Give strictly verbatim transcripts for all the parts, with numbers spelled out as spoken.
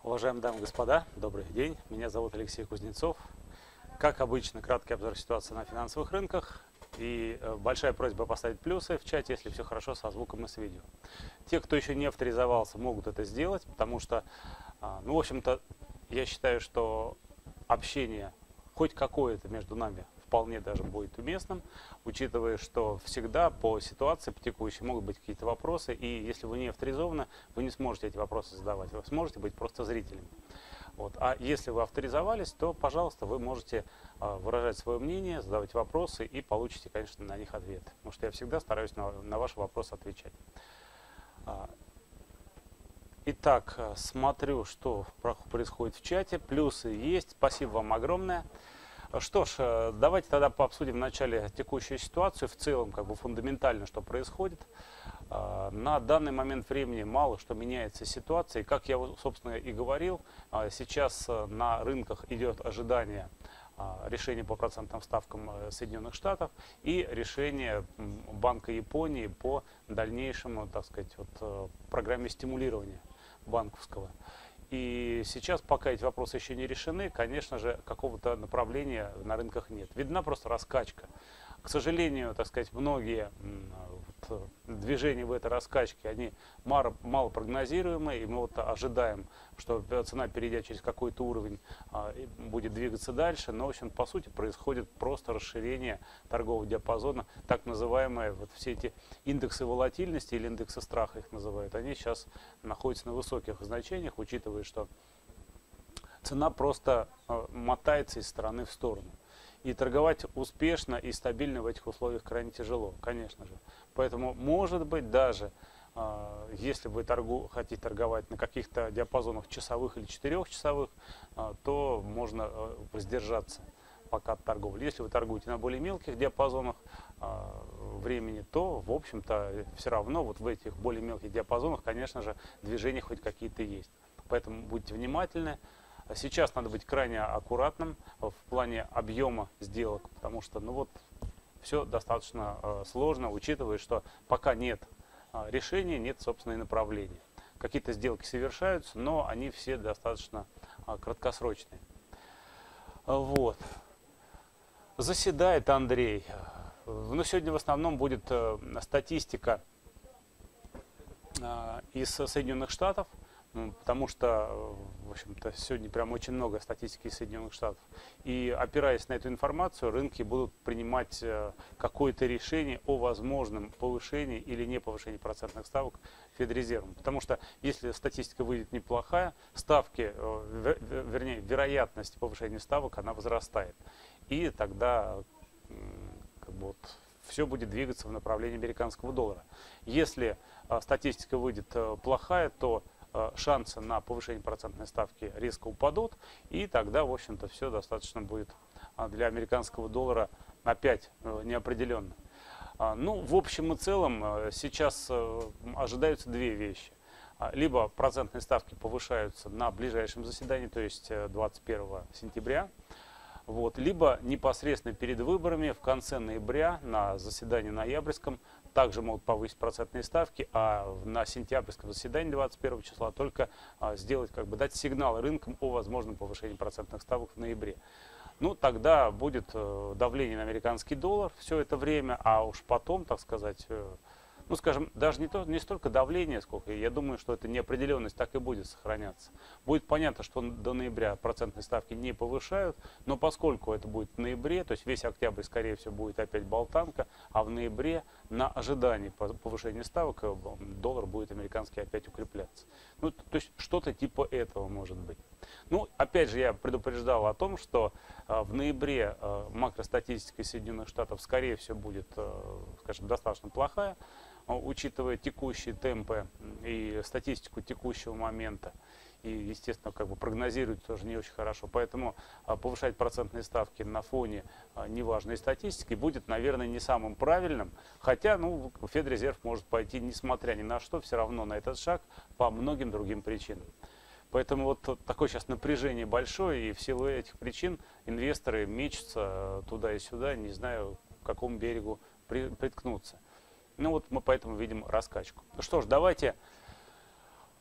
Уважаемые дамы и господа, добрый день. Меня зовут Алексей Кузнецов. Как обычно, краткий обзор ситуации на финансовых рынках. И большая просьба поставить плюсы в чате, если все хорошо со звуком и с видео. Те, кто еще не авторизовался, могут это сделать, потому что, ну, в общем-то, я считаю, что общение хоть какое-то между нами вполне даже будет уместным, учитывая, что всегда по ситуации, по текущей, могут быть какие-то вопросы, и если вы не авторизованы, вы не сможете эти вопросы задавать, вы сможете быть просто зрителями. Вот. А если вы авторизовались, то, пожалуйста, вы можете э, выражать свое мнение, задавать вопросы и получите, конечно, на них ответ. Потому что я всегда стараюсь на, на ваши вопросы отвечать. Итак, смотрю, что происходит в чате. Плюсы есть. Спасибо вам огромное. Что ж, давайте тогда пообсудим вначале текущую ситуацию, в целом, как бы фундаментально, что происходит. На данный момент времени мало что меняется ситуация. И как я, собственно, и говорил, сейчас на рынках идет ожидание решения по процентным ставкам Соединенных Штатов и решение Банка Японии по дальнейшему, так сказать, вот, программе стимулирования банковского. И сейчас, пока эти вопросы еще не решены, конечно же, какого-то направления на рынках нет. Видна просто раскачка. К сожалению, так сказать, многие вот, движения в этой раскачке, они мало, мало прогнозируемые, и мы вот ожидаем, что цена, перейдя через какой-то уровень, будет двигаться дальше. Но, в общем, по сути, происходит просто расширение торгового диапазона, так называемые вот все эти индексы волатильности или индексы страха их называют, они сейчас находятся на высоких значениях, учитывая, что цена просто мотается из стороны в сторону. И торговать успешно и стабильно в этих условиях крайне тяжело, конечно же. Поэтому, может быть, даже э, если вы торгу, хотите торговать на каких-то диапазонах часовых или четырехчасовых, э, то можно э, воздержаться пока от торговли. Если вы торгуете на более мелких диапазонах э, времени, то, в общем-то, все равно вот в этих более мелких диапазонах, конечно же, движения хоть какие-то есть. Поэтому будьте внимательны. Сейчас надо быть крайне аккуратным в плане объема сделок, потому что, ну вот, все достаточно э, сложно, учитывая, что пока нет э, решения, нет, собственно, и направления. Какие-то сделки совершаются, но они все достаточно э, краткосрочные. Вот. Заседает Андрей. Но сегодня в основном будет э, статистика э, из Соединенных Штатов. Потому что, в общем-то, сегодня прям очень много статистики из Соединенных Штатов. И опираясь на эту информацию, рынки будут принимать какое-то решение о возможном повышении или не повышении процентных ставок Федрезервом. Потому что если статистика выйдет неплохая, ставки, вернее, вероятность повышения ставок, она возрастает. И тогда как бы, вот, все будет двигаться в направлении американского доллара. Если статистика выйдет плохая, то шансы на повышение процентной ставки резко упадут, и тогда, в общем-то, все достаточно будет для американского доллара опять неопределенно. Ну, в общем и целом, сейчас ожидаются две вещи. Либо процентные ставки повышаются на ближайшем заседании, то есть двадцать первого сентября, вот, либо непосредственно перед выборами в конце ноября на заседании ноябрьском также могут повысить процентные ставки, а на сентябрьском заседании двадцать первого числа только а, сделать, как бы дать сигнал рынкам о возможном повышении процентных ставок в ноябре. Ну, тогда будет э, давление на американский доллар все это время, а уж потом, так сказать, э, ну, скажем, даже не, то, не столько давление, сколько, я думаю, что эта неопределенность так и будет сохраняться. Будет понятно, что до ноября процентные ставки не повышают, но поскольку это будет в ноябре, то есть весь октябрь, скорее всего, будет опять болтанка, а в ноябре на ожидании повышения ставок доллар будет американский опять укрепляться. Ну, то есть что-то типа этого может быть. Ну, опять же, я предупреждал о том, что э, в ноябре э, макростатистика Соединенных Штатов, скорее всего, будет, э, скажем, достаточно плохая, учитывая текущие темпы и статистику текущего момента. И, естественно, как бы прогнозируют тоже не очень хорошо. Поэтому а, повышать процентные ставки на фоне а, неважной статистики будет, наверное, не самым правильным. Хотя, ну, Федрезерв может пойти, несмотря ни на что, все равно на этот шаг по многим другим причинам. Поэтому вот такое сейчас напряжение большое, и в силу этих причин инвесторы мечутся туда и сюда, не знаю, к какому берегу приткнуться. Ну вот мы поэтому видим раскачку. Ну что ж, давайте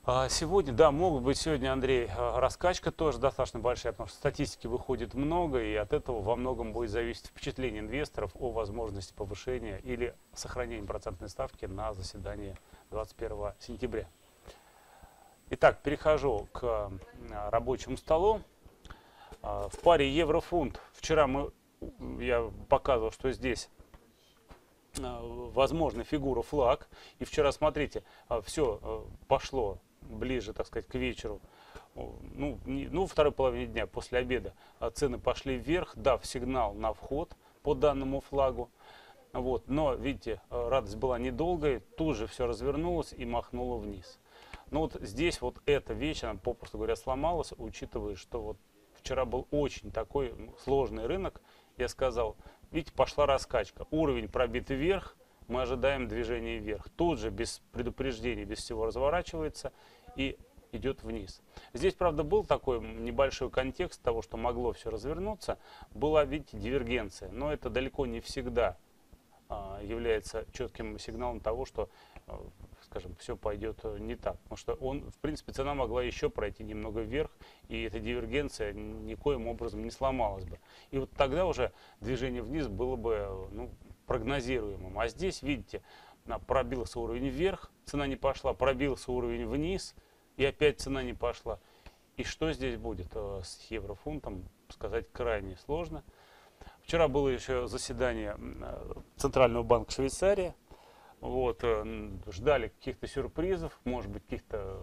Сегодня, да, могут быть сегодня, Андрей, раскачка тоже достаточно большая, потому что статистики выходит много, и от этого во многом будет зависеть впечатление инвесторов о возможности повышения или сохранения процентной ставки на заседании двадцать первого сентября. Итак, перехожу к рабочему столу. В паре евро-фунт вчера мы, я показывал, что здесь возможна фигура флаг. И вчера, смотрите, все пошло ближе, так сказать, к вечеру, ну, не, ну, второй половине дня после обеда цены пошли вверх, дав сигнал на вход по данному флагу. Вот, но, видите, радость была недолгой, тут же все развернулось и махнуло вниз. Но вот здесь вот эта вещь, она, попросту говоря, сломалась, учитывая, что вот вчера был очень такой сложный рынок. Я сказал, видите, пошла раскачка, уровень пробит вверх, мы ожидаем движения вверх. Тут же без предупреждений, без всего разворачивается и идет вниз. Здесь, правда, был такой небольшой контекст того, что могло все развернуться. Была, видите, дивергенция, но это далеко не всегда а, является четким сигналом того, что, а, скажем, все пойдет не так. Потому что он, в принципе, цена могла еще пройти немного вверх, и эта дивергенция никоим образом не сломалась бы. И вот тогда уже движение вниз было бы, ну, прогнозируемым. А здесь, видите, пробился уровень вверх, цена не пошла, пробился уровень вниз, и опять цена не пошла. И что здесь будет с еврофунтом, сказать крайне сложно. Вчера было еще заседание Центрального банка Швейцарии. Вот, ждали каких-то сюрпризов, может быть, каких-то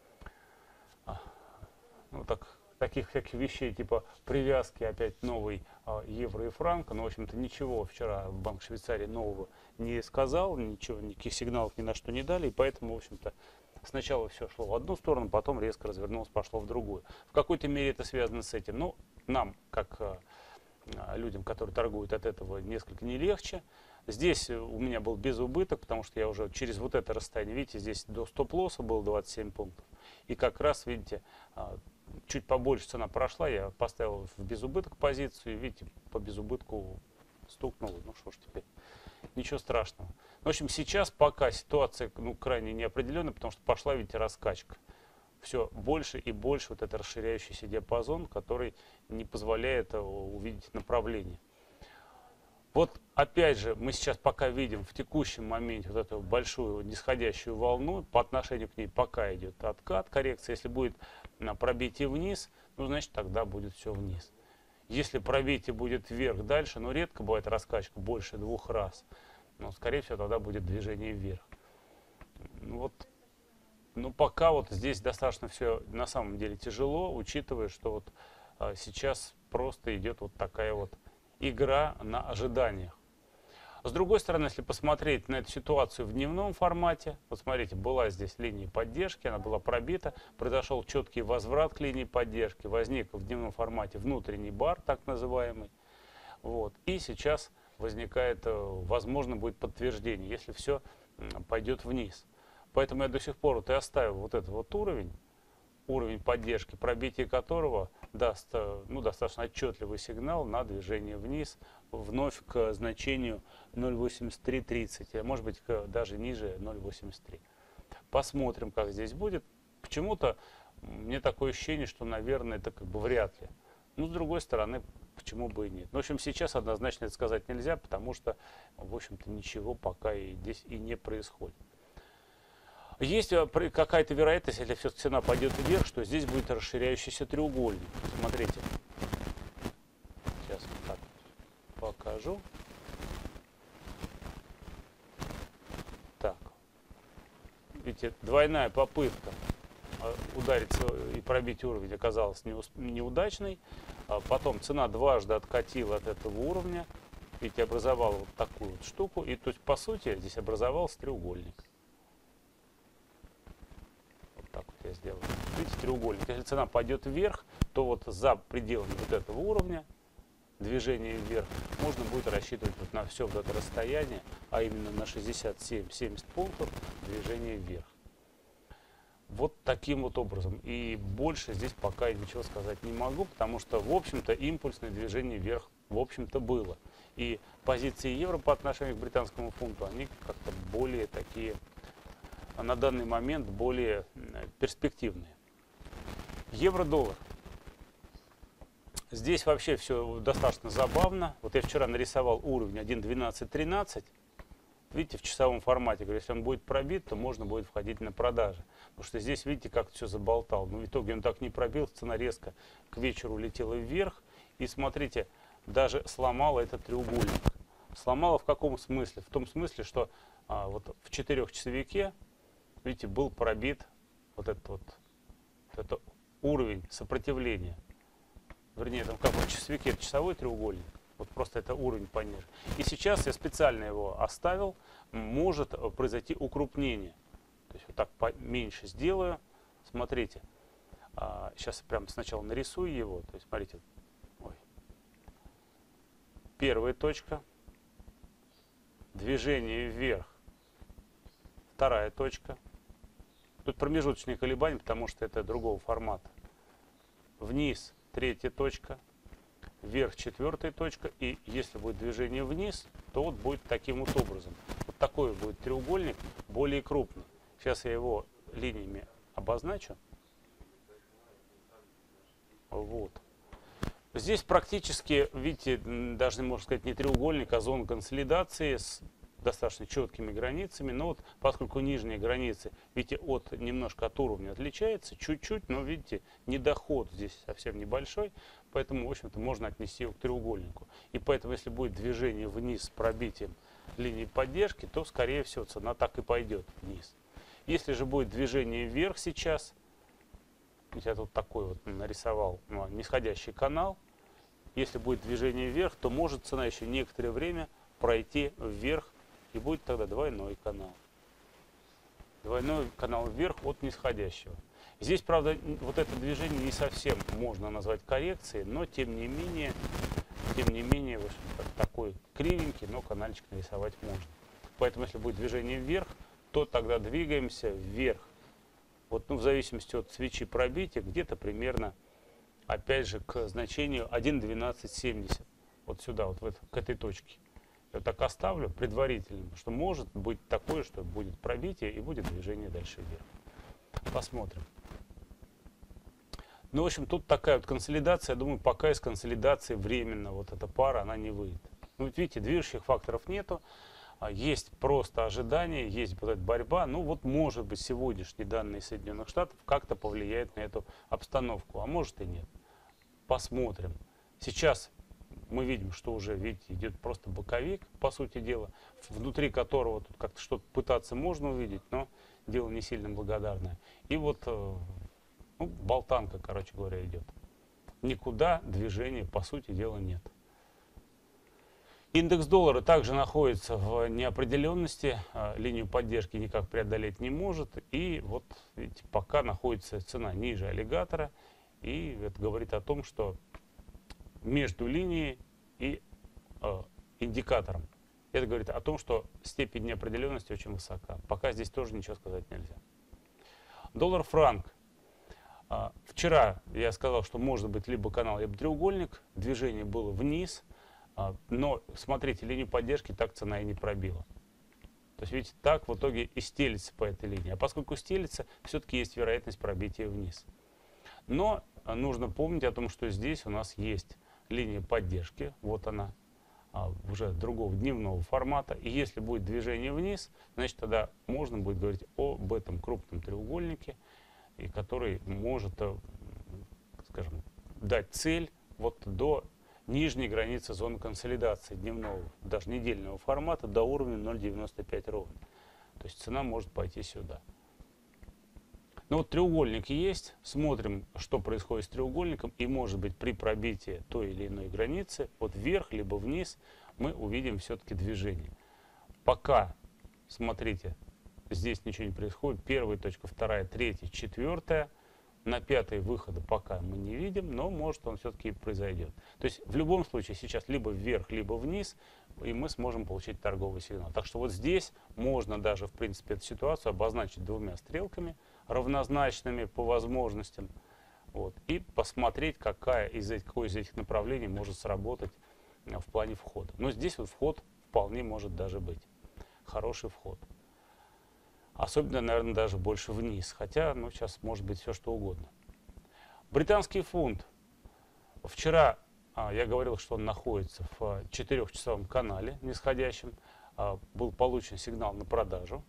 ну, так, таких всяких вещей, типа привязки опять новой а, евро и франка. Но, в общем-то, ничего вчера Банк Швейцарии нового не сказал, ничего, никаких сигналов ни на что не дали. И поэтому, в общем-то, сначала все шло в одну сторону, потом резко развернулось, пошло в другую. В какой-то мере это связано с этим. Ну, нам, как а, людям, которые торгуют, от этого несколько не легче. Здесь у меня был безубыток, потому что я уже через вот это расстояние, видите, здесь до стоп-лосса было двадцать семь пунктов. И как раз, видите, чуть побольше цена прошла, я поставил в безубыток позицию, и, видите, по безубытку стукнуло. Ну что ж теперь, ничего страшного. В общем, сейчас пока ситуация, ну, крайне неопределенная, потому что пошла, видите, раскачка. Все больше и больше вот этот расширяющийся диапазон, который не позволяет увидеть направление. Вот опять же, мы сейчас пока видим в текущем моменте вот эту большую нисходящую волну, по отношению к ней пока идет откат, коррекция. Если будет на пробитие вниз, ну, значит, тогда будет все вниз. Если пробитие будет вверх дальше, но редко бывает раскачка больше двух раз, но, скорее всего, тогда будет движение вверх. Вот, ну, пока вот здесь достаточно все на самом деле тяжело, учитывая, что вот а, сейчас просто идет вот такая вот игра на ожиданиях. С другой стороны, если посмотреть на эту ситуацию в дневном формате, вот смотрите, была здесь линия поддержки, она была пробита, произошел четкий возврат к линии поддержки, возник в дневном формате внутренний бар, так называемый, вот, и сейчас возникает, возможно, будет подтверждение, если все пойдет вниз. Поэтому я до сих пор вот и оставил вот этот вот уровень, уровень поддержки, пробитие которого даст, ну, достаточно отчетливый сигнал на движение вниз, вновь к значению ноль восемьдесят три тридцать, а может быть к, даже ниже ноль восемьдесят три. Посмотрим, как здесь будет. Почему-то мне такое ощущение, что, наверное, это как бы вряд ли. Но с другой стороны, почему бы и нет. В общем, сейчас однозначно это сказать нельзя, потому что, в общем-то, ничего пока и здесь и не происходит. Есть какая-то вероятность, если все-таки цена пойдет вверх, что здесь будет расширяющийся треугольник. Смотрите. Сейчас вот так покажу. Так. Видите, двойная попытка удариться и пробить уровень оказалась неудачной. Потом цена дважды откатила от этого уровня. Видите, образовала вот такую вот штуку. И то есть, по сути, здесь образовался треугольник. Так вот я сделаю. Видите, треугольник. Если цена пойдет вверх, то вот за пределами вот этого уровня движение вверх можно будет рассчитывать вот на все вот это расстояние, а именно на шестьдесят семь семьдесят пунктов движение вверх. Вот таким вот образом. И больше здесь пока я ничего сказать не могу, потому что, в общем-то, импульсное движение вверх, в общем-то, было. И позиции евро по отношению к британскому фунту, они как-то более такие на данный момент более перспективные. Евро-доллар. Здесь вообще все достаточно забавно. Вот я вчера нарисовал уровень один двенадцать тринадцать. Видите, в часовом формате, говорю, если он будет пробит, то можно будет входить на продажи. Потому что здесь, видите, как все заболтал. Но в итоге он так не пробил, цена резко к вечеру улетела вверх. И смотрите, даже сломала этот треугольник. Сломала в каком смысле? В том смысле, что а, вот в четырехчасовике, видите, был пробит вот этот вот, вот это уровень сопротивления. Вернее, там как в часовике это часовой треугольник. Вот просто это уровень пониже. И сейчас я специально его оставил. Может произойти укрупнение. То есть вот так поменьше сделаю. Смотрите. А, сейчас я прям сначала нарисую его. То есть смотрите. Ой. Первая точка. Движение вверх. Вторая точка. Тут промежуточные колебания, потому что это другого формата. Вниз. Третья точка. Вверх четвертая точка, и если будет движение вниз, то вот будет таким вот образом. Вот такой будет треугольник, более крупный. Сейчас я его линиями обозначу. Вот. Здесь практически, видите, даже можно сказать не треугольник, а зона консолидации с достаточно четкими границами. Но вот поскольку нижние границы, видите, от немножко от уровня отличается, чуть-чуть, но видите, недоход здесь совсем небольшой, поэтому, в общем-то, можно отнести его к треугольнику. И поэтому, если будет движение вниз с пробитием линии поддержки, то, скорее всего, цена так и пойдет вниз. Если же будет движение вверх сейчас, я тут такой вот нарисовал ну, нисходящий канал, если будет движение вверх, то может цена еще некоторое время пройти вверх, и будет тогда двойной канал. Двойной канал вверх от нисходящего. Здесь, правда, вот это движение не совсем можно назвать коррекцией, но тем не менее, тем не менее, в общем, такой кривенький, но канальчик нарисовать можно. Поэтому, если будет движение вверх, то тогда двигаемся вверх. Вот, ну, в зависимости от свечи пробития, где-то примерно, опять же, к значению один двенадцать семьдесят. Вот сюда, вот в это, к этой точке. Я вот так оставлю предварительно, что может быть такое, что будет пробитие и будет движение дальше вверх. Посмотрим. Ну, в общем, тут такая вот консолидация. Я думаю, пока из консолидации временно вот эта пара, она не выйдет. Ну, вот видите, движущих факторов нету. Есть просто ожидание, есть вот эта борьба. Ну, вот, может быть, сегодняшние данные Соединенных Штатов как-то повлияют на эту обстановку, а может и нет. Посмотрим. Сейчас мы видим, что уже, видите, идет просто боковик, по сути дела, внутри которого тут как-то что-то пытаться можно увидеть, но дело не сильно благодарное. И вот, ну, болтанка, короче говоря, идет. Никуда движения, по сути дела, нет. Индекс доллара также находится в неопределенности, линию поддержки никак преодолеть не может. И вот, видите, пока находится цена ниже аллигатора, и это говорит о том, что между линией и э, индикатором. Это говорит о том, что степень неопределенности очень высока. Пока здесь тоже ничего сказать нельзя. Доллар-франк. Э, вчера я сказал, что может быть либо канал, либо треугольник. Движение было вниз. Э, но, смотрите, линию поддержки так цена и не пробила. То есть, видите, так в итоге и стелится по этой линии. А поскольку стелится, все-таки есть вероятность пробития вниз. Но нужно помнить о том, что здесь у нас есть линия поддержки, вот она, уже другого дневного формата. И если будет движение вниз, значит тогда можно будет говорить об этом крупном треугольнике, и который может, скажем, дать цель вот до нижней границы зоны консолидации дневного, даже недельного формата, до уровня ноль девяносто пять ровно. То есть цена может пойти сюда. Ну вот треугольник есть, смотрим, что происходит с треугольником, и может быть при пробитии той или иной границы, вот вверх либо вниз, мы увидим все-таки движение. Пока, смотрите, здесь ничего не происходит, первая точка, вторая, третья, четвертая, на пятой выхода пока мы не видим, но может он все-таки произойдет. То есть в любом случае сейчас либо вверх, либо вниз, и мы сможем получить торговый сигнал. Так что вот здесь можно даже, в принципе, эту ситуацию обозначить двумя стрелками, равнозначными по возможностям, вот, и посмотреть, какая из этих, какое из этих направлений может сработать в плане входа. Но здесь вот вход вполне может даже быть. Хороший вход. Особенно, наверное, даже больше вниз. Хотя, ну, сейчас может быть все что угодно. Британский фунт. Вчера а, я говорил, что он находится в четырехчасовом канале нисходящем. А, был получен сигнал на продажу.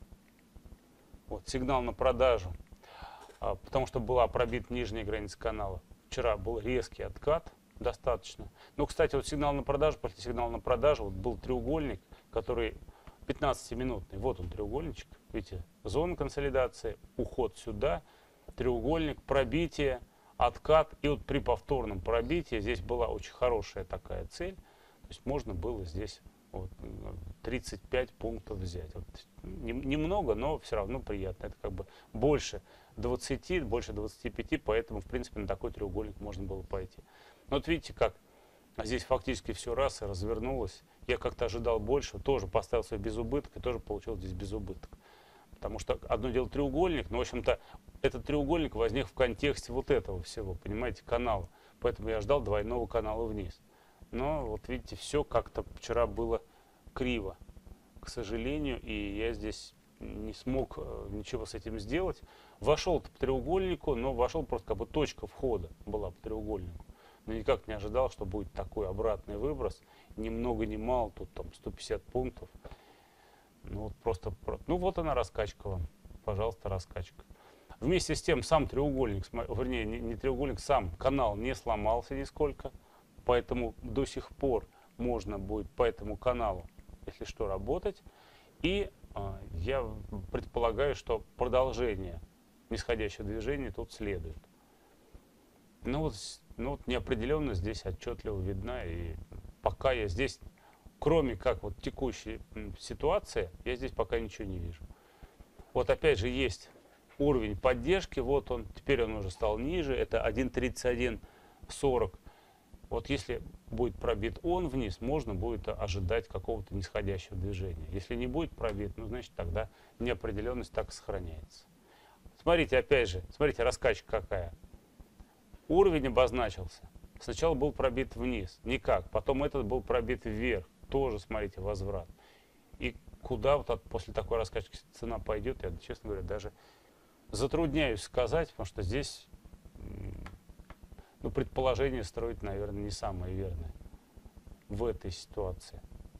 Вот, сигнал на продажу, а, потому что была пробита нижняя граница канала. Вчера был резкий откат, достаточно. Но, кстати, вот сигнал на продажу, после сигнала на продажу, вот был треугольник, который пятнадцатиминутный. Вот он, треугольничек. Видите, зона консолидации, уход сюда, треугольник, пробитие, откат. И вот при повторном пробитии здесь была очень хорошая такая цель. То есть можно было здесь вот, тридцать пять пунктов взять. Вот, немного, но все равно приятно. Это как бы больше двадцати, больше двадцати пяти, поэтому, в принципе, на такой треугольник можно было пойти. Но вот видите, как здесь фактически все раз и развернулось. Я как-то ожидал больше, тоже поставил свой безубыток и тоже получил здесь безубыток. Потому что одно дело треугольник, но, в общем-то, этот треугольник возник в контексте вот этого всего, понимаете, канала. Поэтому я ждал двойного канала вниз. Но, вот видите, все как-то вчера было криво, к сожалению, и я здесь не смог ничего с этим сделать. Вошел по треугольнику, но вошел просто как бы точка входа была по треугольнику. Но никак не ожидал, что будет такой обратный выброс. Ни много ни мало, тут там сто пятьдесят пунктов. Ну вот просто, ну вот она раскачка вам. Пожалуйста, раскачка. Вместе с тем сам треугольник, вернее не, не треугольник, сам канал не сломался нисколько. Поэтому до сих пор можно будет по этому каналу, если что, работать. И э, я предполагаю, что продолжение нисходящего движения тут следует. Ну вот, ну вот неопределенность здесь отчетливо видна. И пока я здесь, кроме как вот текущей ситуации, я здесь пока ничего не вижу. Вот опять же есть уровень поддержки. Вот он, теперь он уже стал ниже. Это один тридцать один сорок. Вот если будет пробит он вниз, можно будет ожидать какого-то нисходящего движения. Если не будет пробит, ну значит тогда неопределенность так и сохраняется. Смотрите, опять же, смотрите, раскачка какая. Уровень обозначился. Сначала был пробит вниз, никак. Потом этот был пробит вверх, тоже, смотрите, возврат. И куда вот от, после такой раскачки цена пойдет, я, честно говоря, даже затрудняюсь сказать, потому что здесь... Ну, предположение строить, наверное, не самое верное в этой ситуации.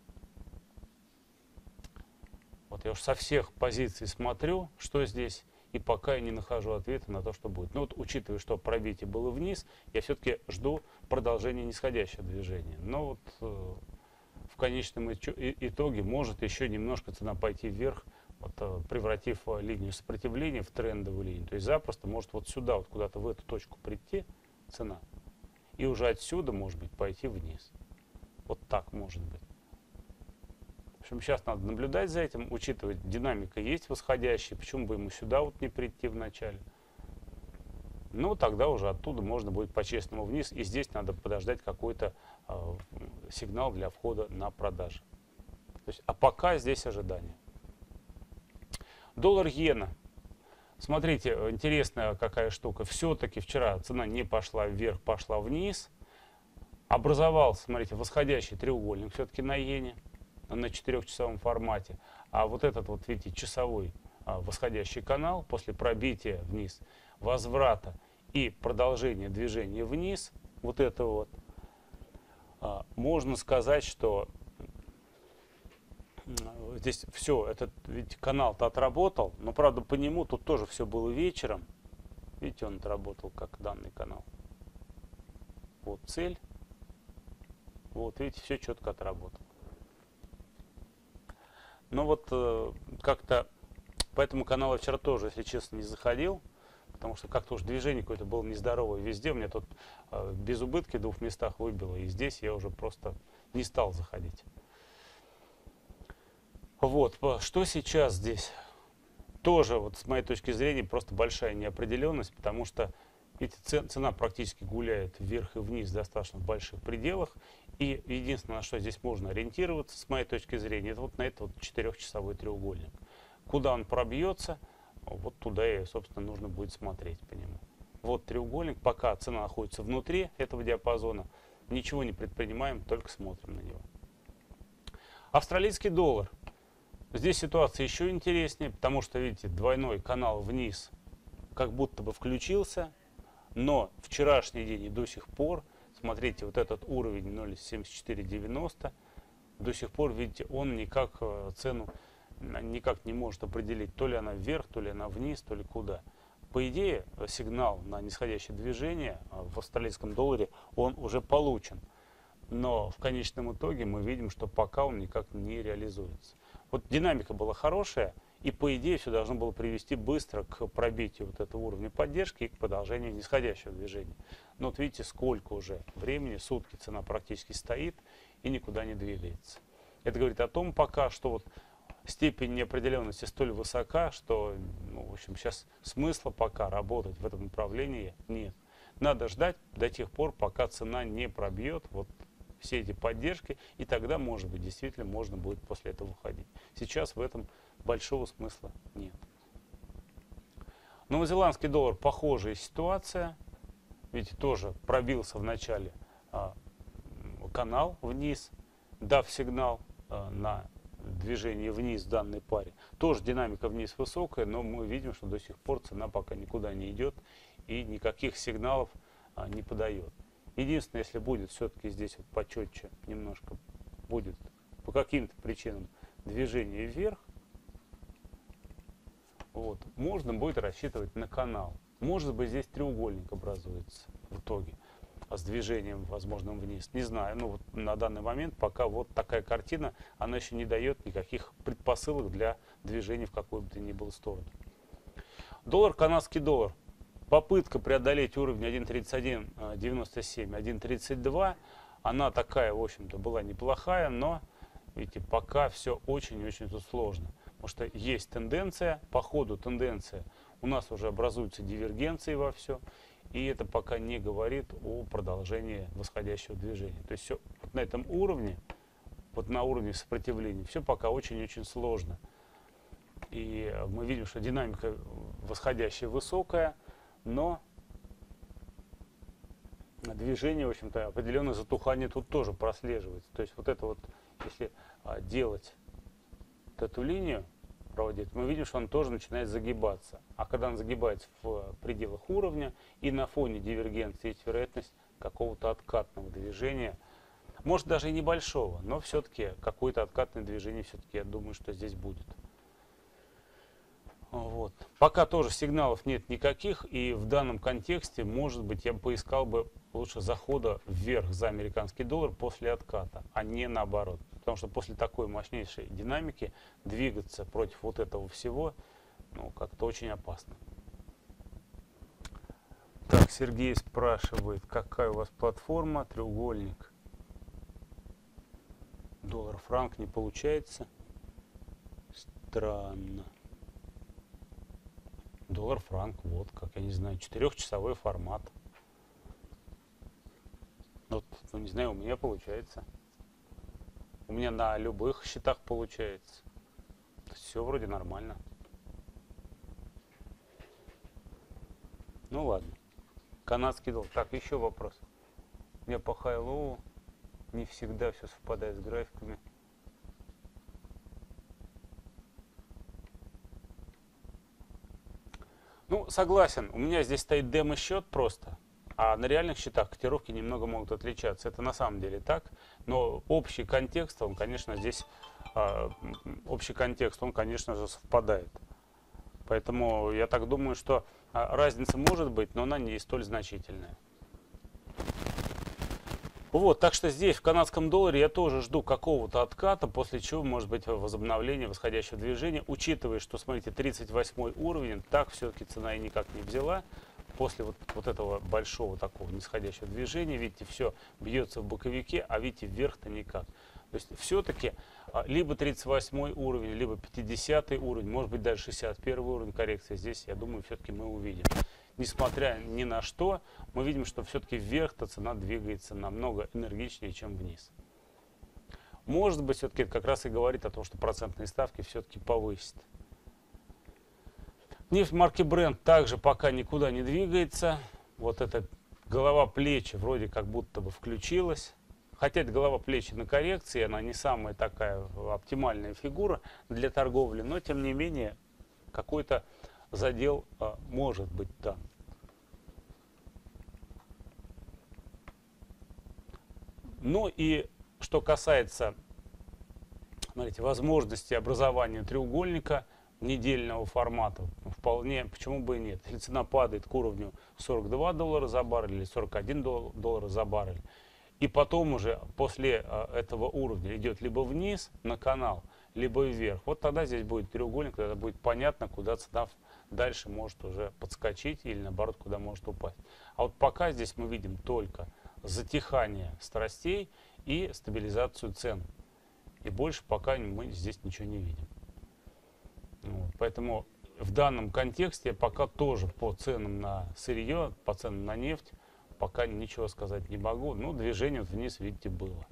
Вот я уж со всех позиций смотрю, что здесь, и пока я не нахожу ответа на то, что будет. Но вот, учитывая, что пробитие было вниз, я все-таки жду продолжения нисходящего движения. Но вот э, в конечном итоге может еще немножко цена пойти вверх, вот, э, превратив линию сопротивления в трендовую линию. То есть запросто может вот сюда, вот куда-то в эту точку прийти, цена. И уже отсюда, может быть, пойти вниз. Вот так может быть. В общем, сейчас надо наблюдать за этим, учитывать, динамика есть восходящая, почему бы ему сюда вот не прийти в начале. Ну, тогда уже оттуда можно будет по-честному вниз, и здесь надо подождать какой-то э, сигнал для входа на продажи. То есть, а пока здесь ожидание. Доллар-иена. Смотрите, интересная какая штука. Все-таки вчера цена не пошла вверх, пошла вниз. Образовался, смотрите, восходящий треугольник все-таки на иене, на четырехчасовом формате. А вот этот вот, видите, часовой а, восходящий канал после пробития вниз, возврата и продолжения движения вниз, вот это вот, а, можно сказать, что здесь все, этот ведь канал-то отработал, но правда по нему тут тоже все было вечером. Видите, он отработал как данный канал. Вот цель. Вот, видите, все четко отработал. Но вот э, как-то по этому каналу вчера тоже, если честно, не заходил, потому что как-то уж движение какое-то было нездоровое везде. У меня тут э, без убытки в двух местах выбило, и здесь я уже просто не стал заходить. Вот, что сейчас здесь? Тоже, вот с моей точки зрения, просто большая неопределенность, потому что, видите, цена практически гуляет вверх и вниз в достаточно больших пределах. И единственное, на что здесь можно ориентироваться, с моей точки зрения, это вот на этот вот четырехчасовой треугольник. Куда он пробьется, вот туда и, собственно, нужно будет смотреть по нему. Вот треугольник, пока цена находится внутри этого диапазона, ничего не предпринимаем, только смотрим на него. Австралийский доллар. Здесь ситуация еще интереснее, потому что, видите, двойной канал вниз как будто бы включился, но вчерашний день и до сих пор, смотрите, вот этот уровень ноль семьдесят четыре девяносто, до сих пор, видите, он никак цену никак не может определить, то ли она вверх, то ли она вниз, то ли куда. По идее, сигнал на нисходящее движение в австралийском долларе, он уже получен. Но в конечном итоге мы видим, что пока он никак не реализуется. Вот динамика была хорошая, и по идее все должно было привести быстро к пробитию вот этого уровня поддержки и к продолжению нисходящего движения. Но вот видите, сколько уже времени, сутки цена практически стоит и никуда не двигается. Это говорит о том пока, что вот степень неопределенности столь высока, что, ну, в общем, сейчас смысла пока работать в этом направлении нет. Надо ждать до тех пор, пока цена не пробьет вот все эти поддержки, и тогда, может быть, действительно можно будет после этого уходить. Сейчас в этом большого смысла нет. Новозеландский доллар — похожая ситуация. Видите, тоже пробился в начале а, канал вниз, дав сигнал а, на движение вниз в данной паре. Тоже динамика вниз высокая, но мы видим, что до сих пор цена пока никуда не идет и никаких сигналов а, не подает. Единственное, если будет все-таки здесь вот почетче немножко, будет по каким-то причинам движение вверх, вот, можно будет рассчитывать на канал. Может быть, здесь треугольник образуется в итоге с движением возможным вниз. Не знаю, ну вот на данный момент пока вот такая картина, она еще не дает никаких предпосылок для движения в какую бы то ни было сторону. Доллар, канадский доллар. Попытка преодолеть уровень один тридцать один девяносто семь, один тридцать два, она такая, в общем-то, была неплохая, но, видите, пока все очень-очень тут сложно. Потому что есть тенденция, по ходу тенденция, у нас уже образуются дивергенции во все, и это пока не говорит о продолжении восходящего движения. То есть все вот на этом уровне, вот на уровне сопротивления, все пока очень-очень сложно. И мы видим, что динамика восходящая высокая, но движение, в общем-то, определенное затухание тут тоже прослеживается. То есть вот это вот, если а, делать вот эту линию, проводить, мы видим, что он тоже начинает загибаться. А когда он загибается в пределах уровня и на фоне дивергенции, есть вероятность какого-то откатного движения, может даже и небольшого, но все-таки какое-то откатное движение все-таки, я думаю, что здесь будет. Вот. Пока тоже сигналов нет никаких, и в данном контексте, может быть, я бы поискал бы лучше захода вверх за американский доллар после отката, а не наоборот. Потому что после такой мощнейшей динамики двигаться против вот этого всего, ну, как-то очень опасно. Так, Сергей спрашивает, какая у вас платформа, треугольник. Доллар-франк не получается. Странно. Доллар-франк, вот, как, я не знаю, четырехчасовой формат. Вот, ну, не знаю, у меня получается. У меня на любых счетах получается. Все вроде нормально. Ну ладно. Канадский доллар. Так, еще вопрос. У меня по хай-лоу не всегда все совпадает с графиками. Ну, согласен, у меня здесь стоит демо-счет просто, а на реальных счетах котировки немного могут отличаться. Это на самом деле так, но общий контекст, он, конечно, здесь, э, общий контекст, он, конечно же, совпадает. Поэтому я так думаю, что разница может быть, но она не столь значительная. Вот, так что здесь, в канадском долларе, я тоже жду какого-то отката, после чего может быть возобновление восходящего движения, учитывая, что, смотрите, тридцать восьмой уровень, так все-таки цена и никак не взяла. После вот, вот этого большого такого нисходящего движения, видите, все бьется в боковике, а видите, вверх-то никак. То есть все-таки либо тридцать восьмой уровень, либо пятидесятый уровень, может быть даже шестьдесят первый уровень коррекции, здесь, я думаю, все-таки мы увидим. Несмотря ни на что, мы видим, что все-таки вверх-то цена двигается намного энергичнее, чем вниз. Может быть, все-таки это как раз и говорит о том, что процентные ставки все-таки повысит. Нефть марки Brent также пока никуда не двигается. Вот эта голова плечи вроде как будто бы включилась. Хотя это голова плечи на коррекции, она не самая такая оптимальная фигура для торговли, но тем не менее какой-то задел а, может быть дан. Ну и что касается, смотрите, возможности образования треугольника недельного формата, вполне, почему бы и нет. Если цена падает к уровню сорок два доллара за баррель или сорок один доллар за баррель, и потом уже после этого уровня идет либо вниз на канал, либо вверх, вот тогда здесь будет треугольник, тогда будет понятно, куда цена дальше может уже подскочить или наоборот, куда может упасть. А вот пока здесь мы видим только затихание страстей и стабилизацию цен. И больше пока мы здесь ничего не видим. Вот. Поэтому в данном контексте пока тоже по ценам на сырье, по ценам на нефть, пока ничего сказать не могу. Но движение вниз, видите, было.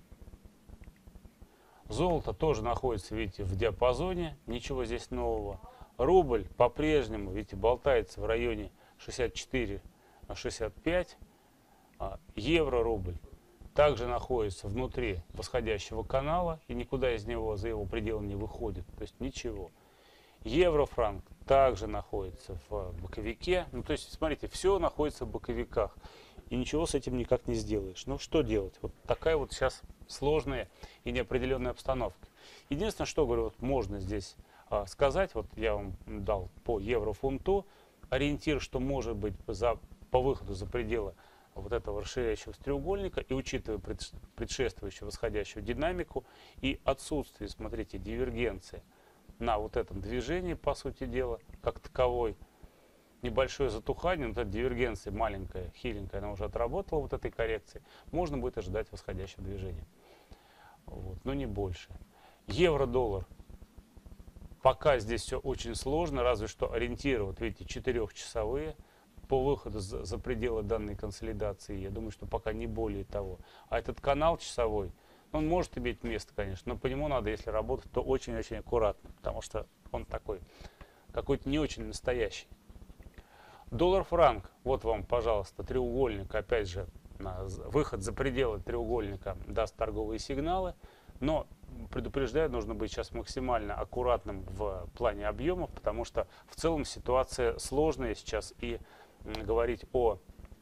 Золото тоже находится, видите, в диапазоне. Ничего здесь нового. Рубль по-прежнему, видите, болтается в районе шестьдесят четыре — шестьдесят пять. Евро-рубль также находится внутри восходящего канала и никуда из него за его пределы не выходит. То есть ничего. Евро-франк также находится в боковике. Ну, то есть, смотрите, все находится в боковиках. И ничего с этим никак не сделаешь. Ну, что делать? Вот такая вот сейчас сложная и неопределенная обстановка. Единственное, что, говорю, вот можно здесь а, сказать, вот я вам дал по евро-фунту ориентир, что может быть за, по выходу за пределы вот этого расширяющегося треугольника, и учитывая предшествующую восходящую динамику и отсутствие, смотрите, дивергенции на вот этом движении, по сути дела, как таковой, небольшое затухание, вот эта дивергенция маленькая, хиленькая, она уже отработала вот этой коррекции, можно будет ожидать восходящего движения. Вот, но не больше. Евро-доллар. Пока здесь все очень сложно, разве что ориентиры, вот видите, четырехчасовые, по выходу за, за пределы данной консолидации, я думаю, что пока не более того. А этот канал часовой, он может иметь место, конечно, но по нему надо, если работать, то очень-очень аккуратно, потому что он такой, какой-то не очень настоящий. Доллар-франк, вот вам, пожалуйста, треугольник, опять же, на выход за пределы треугольника даст торговые сигналы, но предупреждаю, нужно быть сейчас максимально аккуратным в плане объемов, потому что в целом ситуация сложная сейчас, и говорить о,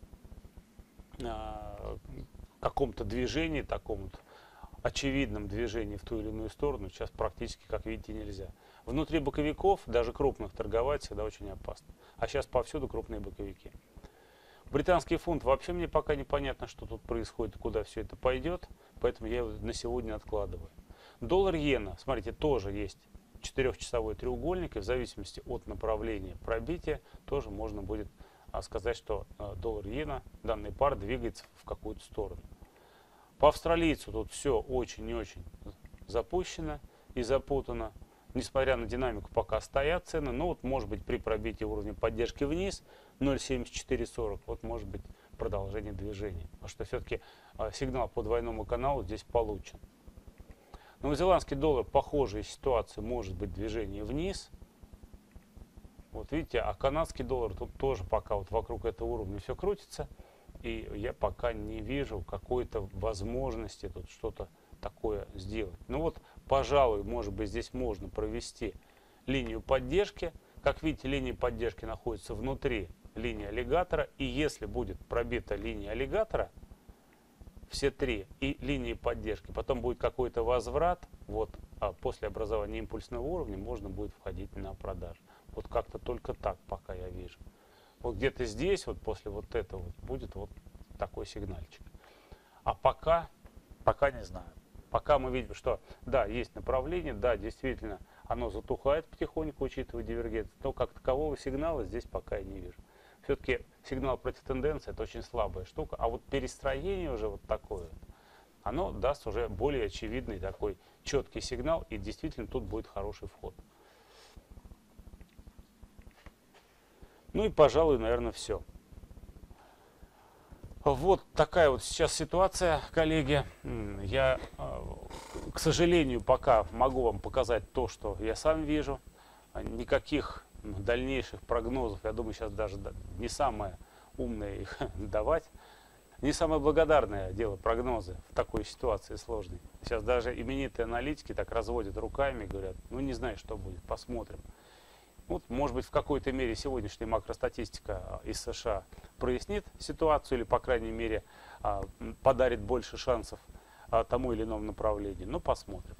о каком-то движении, таком очевидном движении в ту или иную сторону сейчас практически, как видите, нельзя. Внутри боковиков, даже крупных, торговать всегда очень опасно. А сейчас повсюду крупные боковики. Британский фунт, вообще мне пока непонятно, что тут происходит, куда все это пойдет, поэтому я его на сегодня откладываю. Доллар-иена, смотрите, тоже есть четырехчасовой треугольник, и в зависимости от направления пробития тоже можно будет сказать, что доллар-иена, данная пара двигается в какую-то сторону. По австралийцу тут все очень и очень запущено и запутано. Несмотря на динамику, пока стоят цены, но вот может быть при пробитии уровня поддержки вниз ноль семьдесят четыре сорок, вот может быть продолжение движения. Потому что все-таки сигнал по двойному каналу здесь получен. Новозеландский доллар, похожая ситуация, может быть движение вниз. Вот видите, а канадский доллар тут тоже пока вот вокруг этого уровня все крутится. И я пока не вижу какой-то возможности тут что-то такое сделать. Ну вот, пожалуй, может быть, здесь можно провести линию поддержки. Как видите, линия поддержки находится внутри линии аллигатора. И если будет пробита линия аллигатора, все три, и линии поддержки, потом будет какой-то возврат, вот, а после образования импульсного уровня можно будет входить на продажу. Вот как-то только так пока я вижу. Вот где-то здесь, вот после вот этого, вот, будет вот такой сигнальчик. А пока, пока не знаю. Пока мы видим, что да, есть направление, да, действительно, оно затухает потихоньку, учитывая дивергенцию, но как такового сигнала здесь пока я не вижу. Все-таки сигнал против тенденции — это очень слабая штука, а вот перестроение уже вот такое, оно даст уже более очевидный такой четкий сигнал, и действительно тут будет хороший вход. Ну и, пожалуй, наверное, все. Вот такая вот сейчас ситуация, коллеги. Я, к сожалению, пока могу вам показать то, что я сам вижу. Никаких дальнейших прогнозов, я думаю, сейчас даже не самое умное их давать. не самое благодарное дело прогнозы в такой ситуации сложной. Сейчас даже именитые аналитики так разводят руками, говорят, ну не знаю, что будет, посмотрим. Вот, может быть, в какой-то мере сегодняшняя макростатистика из США прояснит ситуацию или, по крайней мере, подарит больше шансов тому или иному направлению. Но посмотрим.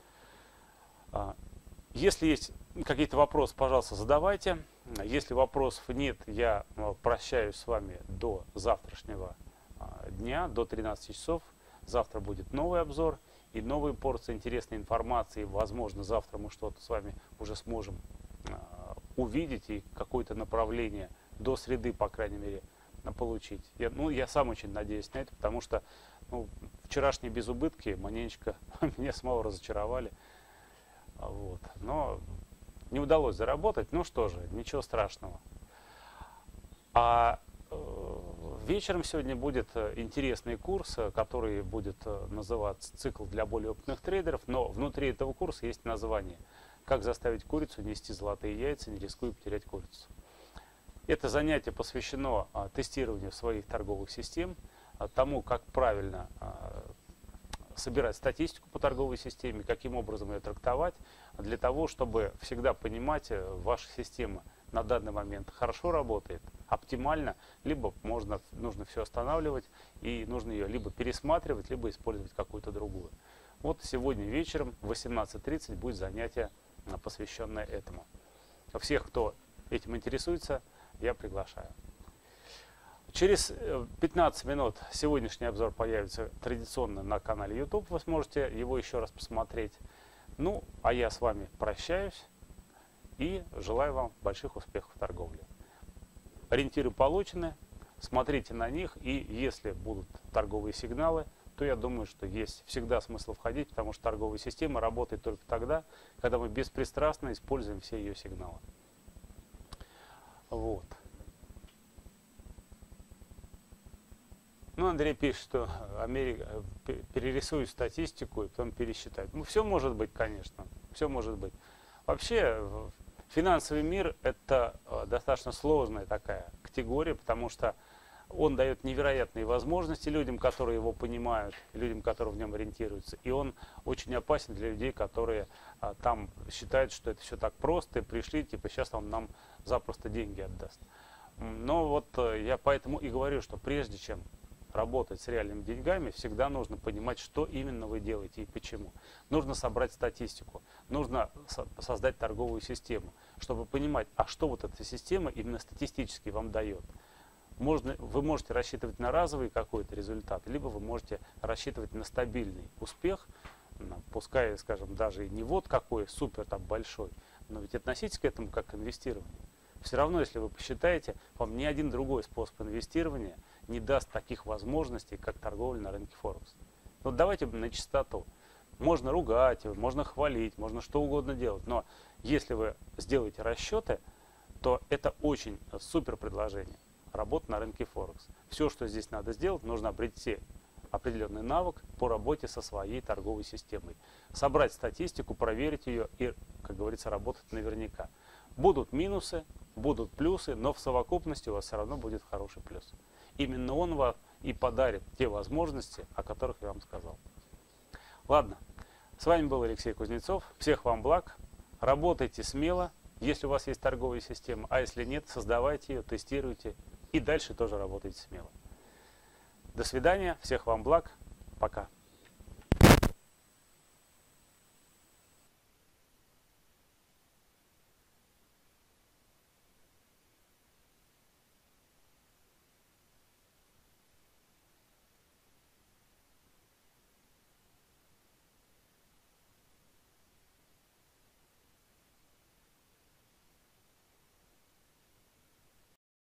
Если есть какие-то вопросы, пожалуйста, задавайте. Если вопросов нет, я прощаюсь с вами до завтрашнего дня, до тринадцати часов. Завтра будет новый обзор и новые порции интересной информации. Возможно, завтра мы что-то с вами уже сможем увидеть и какое-то направление до среды, по крайней мере, получить. Я, ну, я сам очень надеюсь на это, потому что ну, вчерашние безубытки маленечко меня самого разочаровали. Вот. Но не удалось заработать. Ну что же, ничего страшного. А э, вечером сегодня будет интересный курс, который будет называться «Цикл для более опытных трейдеров». Но внутри этого курса есть название «Как заставить курицу нести золотые яйца, не рискуя потерять курицу». Это занятие посвящено а, тестированию своих торговых систем, а, тому, как правильно а, собирать статистику по торговой системе, каким образом ее трактовать, для того, чтобы всегда понимать, ваша система на данный момент хорошо работает, оптимально, либо можно, нужно все останавливать и нужно ее либо пересматривать, либо использовать какую-то другую. Вот сегодня вечером в восемнадцать тридцать будет занятие, посвященное этому. Всех, кто этим интересуется, я приглашаю. Через пятнадцать минут сегодняшний обзор появится традиционно на канале YouTube. Вы сможете его еще раз посмотреть. Ну, а я с вами прощаюсь и желаю вам больших успехов в торговле. Ориентиры получены, смотрите на них, и если будут торговые сигналы, то я думаю, что есть всегда смысл входить, потому что торговая система работает только тогда, когда мы беспристрастно используем все ее сигналы. Вот. Ну, Андрей пишет, что Америка перерисует статистику и потом пересчитает. Ну, все может быть, конечно, все может быть. Вообще, финансовый мир – это достаточно сложная такая категория, потому что он дает невероятные возможности людям, которые его понимают, людям, которые в нем ориентируются. И он очень опасен для людей, которые а, там считают, что это все так просто, и пришли, типа сейчас он нам запросто деньги отдаст. Но вот я поэтому и говорю, что прежде чем работать с реальными деньгами, всегда нужно понимать, что именно вы делаете и почему. Нужно собрать статистику, нужно со создать торговую систему, чтобы понимать, а что вот эта система именно статистически вам дает. Можно, вы можете рассчитывать на разовый какой-то результат, либо вы можете рассчитывать на стабильный успех, пускай, скажем, даже и не вот какой супер там большой, но ведь относитесь к этому как к инвестированию. Все равно, если вы посчитаете, вам ни один другой способ инвестирования не даст таких возможностей, как торговля на рынке Форекс. Вот давайте на чистоту. Можно ругать, можно хвалить, можно что угодно делать, но если вы сделаете расчеты, то это очень супер предложение. Работа на рынке Форекс. Все, что здесь надо сделать, нужно обрести определенный навык по работе со своей торговой системой. Собрать статистику, проверить ее и, как говорится, работать наверняка. Будут минусы, будут плюсы, но в совокупности у вас все равно будет хороший плюс. Именно он вам и подарит те возможности, о которых я вам сказал. Ладно, с вами был Алексей Кузнецов. Всех вам благ. Работайте смело, если у вас есть торговая система, а если нет, создавайте ее, тестируйте и дальше тоже работайте смело. До свидания, всех вам благ, пока.